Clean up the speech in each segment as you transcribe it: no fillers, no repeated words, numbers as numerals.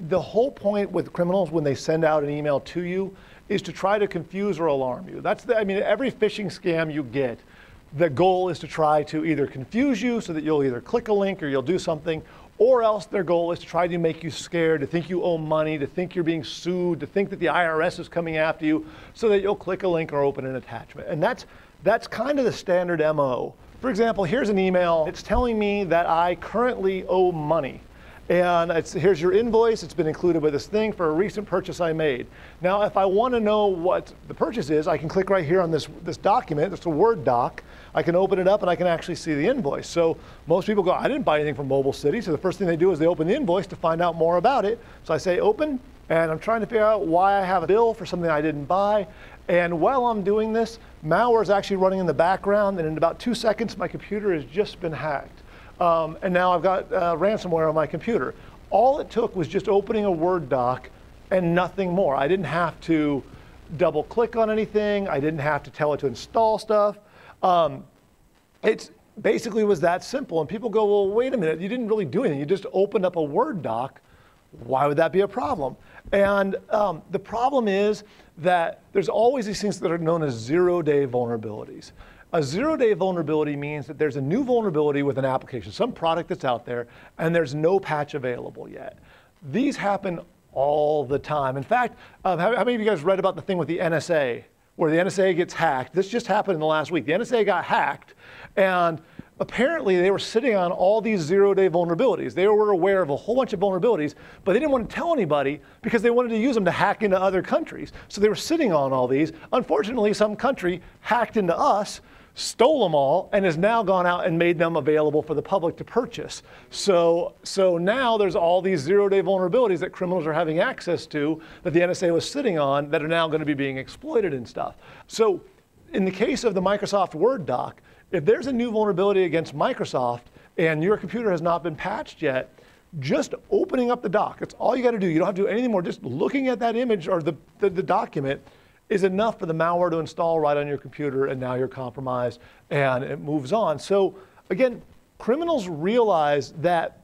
the whole point with criminals when they send out an email to you is to try to confuse or alarm you. I mean, every phishing scam you get, the goal is to try to either confuse you so that you'll either click a link or you'll do something, or else their goal is to try to make you scared, to think you owe money, to think you're being sued, to think that the IRS is coming after you, so that you'll click a link or open an attachment. And that's kind of the standard MO. For example, here's an email. It's telling me that I currently owe money. And here's your invoice. It's been included with this thing for a recent purchase I made. Now, if I want to know what the purchase is, I can click right here on this document. It's a Word doc. I can open it up and I can actually see the invoice. So most people go, I didn't buy anything from Mobile City. So the first thing they do is they open the invoice to find out more about it. So I say open, and I'm trying to figure out why I have a bill for something I didn't buy. And while I'm doing this, malware is actually running in the background, and in about 2 seconds, my computer has just been hacked. And now I've got ransomware on my computer. All it took was just opening a Word doc and nothing more. I didn't have to double click on anything. I didn't have to tell it to install stuff. It basically was that simple. And people go, well, wait a minute, you didn't really do anything. You just opened up a Word doc. Why would that be a problem? And the problem is that there's always these things that are known as zero-day vulnerabilities. A zero-day vulnerability means that there's a new vulnerability with an application, some product that's out there, and there's no patch available yet. These happen all the time. In fact, how many of you guys read about the thing with the NSA, where the NSA gets hacked? This just happened in the last week. The NSA got hacked, and apparently they were sitting on all these zero-day vulnerabilities. They were aware of a whole bunch of vulnerabilities, but they didn't want to tell anybody because they wanted to use them to hack into other countries. So they were sitting on all these. Unfortunately, some country hacked into us, stole them all, and has now gone out and made them available for the public to purchase. So now there's all these zero-day vulnerabilities that criminals are having access to that the NSA was sitting on that are now going to be being exploited and stuff. So in the case of the Microsoft Word doc, if there's a new vulnerability against Microsoft and your computer has not been patched yet, just opening up the doc, it's all you got to do. You don't have to do anything more. Just looking at that image or the document is enough for the malware to install right on your computer, and now you're compromised and it moves on. So again, criminals realize that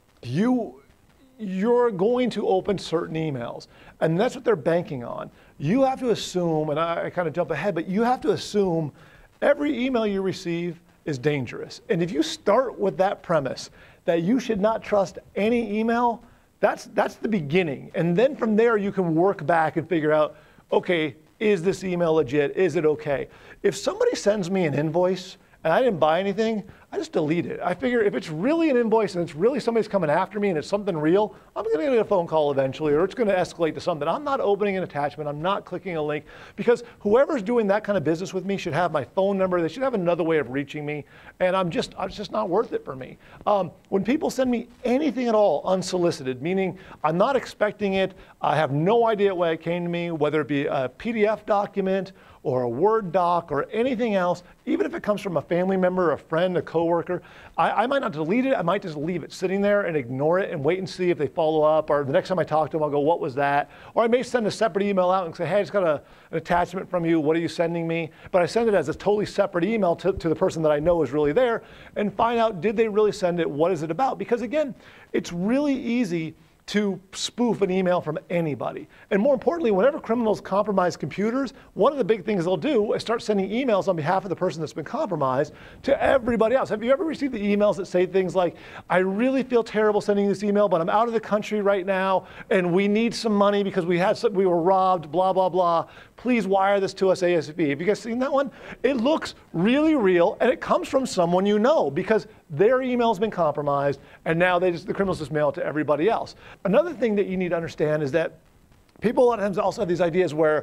you're going to open certain emails, and that's what they're banking on. You have to assume, and I kind of jump ahead, but you have to assume every email you receive is dangerous. And if you start with that premise that you should not trust any email, that's the beginning. And then from there you can work back and figure out, okay, is this email legit? Is it okay? If somebody sends me an invoice and I didn't buy anything, I just delete it. I figure if it's really an invoice and it's really somebody's coming after me and it's something real, I'm going to get a phone call eventually, or it's going to escalate to something. I'm not opening an attachment. I'm not clicking a link, because whoever's doing that kind of business with me should have my phone number. They should have another way of reaching me, and it's just not worth it for me. When people send me anything at all unsolicited, meaning I'm not expecting it, I have no idea why it came to me, whether it be a PDF document or a Word doc or anything else, even if it comes from a family member, a friend, a coworker, I might not delete it. I might just leave it sitting there and ignore it and wait and see if they follow up, or the next time I talk to them, I'll go, what was that? Or I may send a separate email out and say, hey, I just got an attachment from you. What are you sending me? But I send it as a totally separate email to the person that I know is really there, and find out, did they really send it? What is it about? Because again, it's really easy to spoof an email from anybody. And more importantly, whenever criminals compromise computers, one of the big things they'll do is start sending emails on behalf of the person that's been compromised to everybody else. Have you ever received the emails that say things like, I really feel terrible sending this email, but I'm out of the country right now, and we need some money because we were robbed, blah, blah, blah. Please wire this to us ASAP. Have you guys seen that one? It looks really real, and it comes from someone you know, because their email's been compromised, and now the criminals just mail it to everybody else. Another thing that you need to understand is that people a lot of times also have these ideas where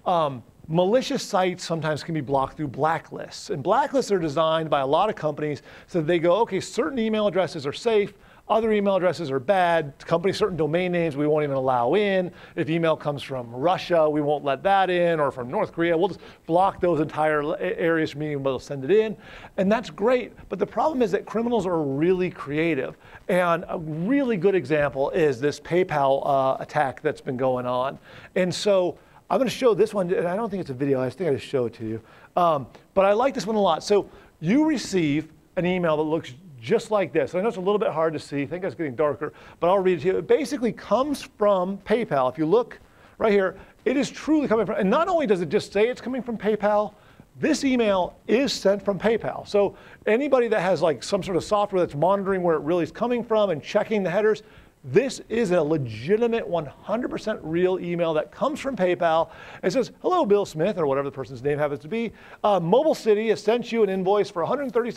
malicious sites sometimes can be blocked through blacklists. And blacklists are designed by a lot of companies so that they go, okay, certain email addresses are safe, other email addresses are bad, certain domain names we won't even allow in. If email comes from Russia, we won't let that in, or from North Korea, we'll just block those entire areas from being able to send it in. And that's great, but the problem is that criminals are really creative. And a really good example is this PayPal attack that's been going on. And so I'm going to show this one, and I don't think it's a video, I think I just show it to you. But I like this one a lot. So you receive an email that looks just like this. I know it's a little bit hard to see. I think it's getting darker, but I'll read it to you. It basically comes from PayPal. If you look right here, it is truly coming from, and not only does it just say it's coming from PayPal, this email is sent from PayPal. So anybody that has like some sort of software that's monitoring where it really is coming from and checking the headers, this is a legitimate 100% real email that comes from PayPal. It says, hello, Bill Smith, or whatever the person's name happens to be. Mobile City has sent you an invoice for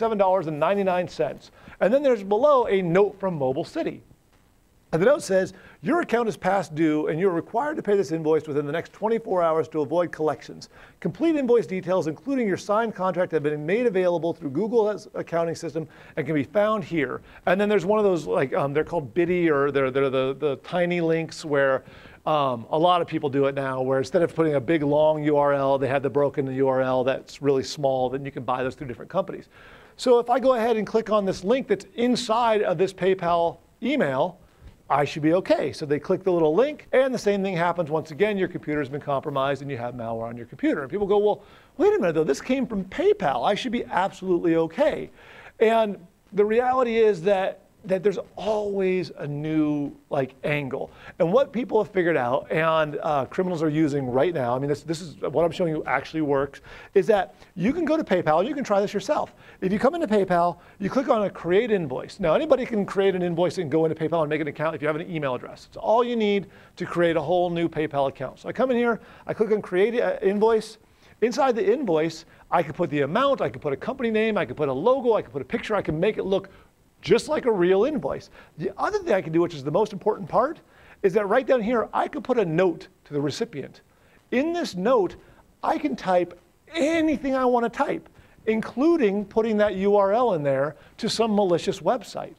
$137.99. And then there's below a note from Mobile City. And the note says, your account is past due and you're required to pay this invoice within the next 24 hours to avoid collections. Complete invoice details, including your signed contract, have been made available through Google's accounting system and can be found here. And then there's one of those, like they're called bitty, or they're the tiny links where a lot of people do it now, where instead of putting a big long URL, they have the broken URL that's really small, then you can buy those through different companies. So if I go ahead and click on this link that's inside of this PayPal email, I should be okay. So they click the little link, and the same thing happens once again. Your computer's been compromised and you have malware on your computer. And people go, well, wait a minute though, this came from PayPal. I should be absolutely okay. And the reality is that there's always a new angle. And what people have figured out, and criminals are using right now, I mean, this is what I'm showing you actually works, is that you can go to PayPal, and you can try this yourself. If you come into PayPal, you click on a create invoice. Now, anybody can create an invoice and go into PayPal and make an account if you have an email address. It's all you need to create a whole new PayPal account. So I come in here, I click on create invoice. Inside the invoice, I could put the amount, I could put a company name, I could put a logo, I could put a picture, I can make it look just like a real invoice. The other thing I can do, which is the most important part, is that right down here, I could put a note to the recipient. In this note, I can type anything I want to type, including putting that URL in there to some malicious website.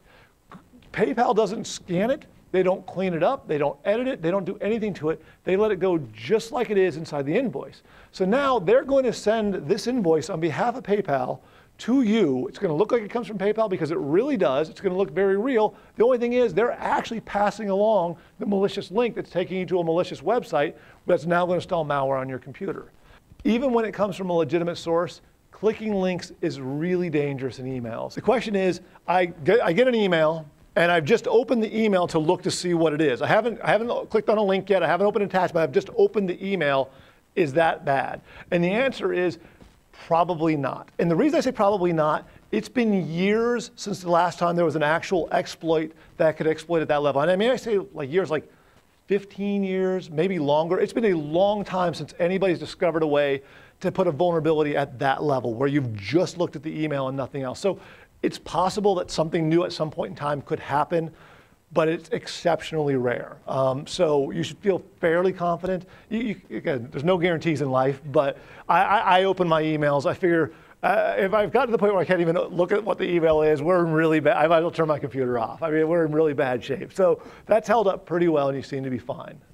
PayPal doesn't scan it, they don't clean it up, they don't edit it, they don't do anything to it. They let it go just like it is inside the invoice. So now they're going to send this invoice on behalf of PayPal to you. It's going to look like it comes from PayPal because it really does. It's going to look very real. The only thing is they're actually passing along the malicious link that's taking you to a malicious website that's now going to install malware on your computer. Even when it comes from a legitimate source, clicking links is really dangerous in emails. The question is, I get an email and I've just opened the email to look to see what it is. I haven't clicked on a link yet. I haven't opened an attachment. I've just opened the email. Is that bad? And the answer is, probably not. And the reason I say probably not, it's been years since the last time there was an actual exploit that could exploit at that level. And I mean, I say years, like 15 years, maybe longer. It's been a long time since anybody's discovered a way to put a vulnerability at that level where you've just looked at the email and nothing else. So it's possible that something new at some point in time could happen, but it's exceptionally rare. So you should feel fairly confident. Again, there's no guarantees in life, but I open my emails. I figure if I've gotten to the point where I can't even look at what the email is, we're in really bad, I might as well turn my computer off. I mean, we're in really bad shape. So that's held up pretty well and you seem to be fine.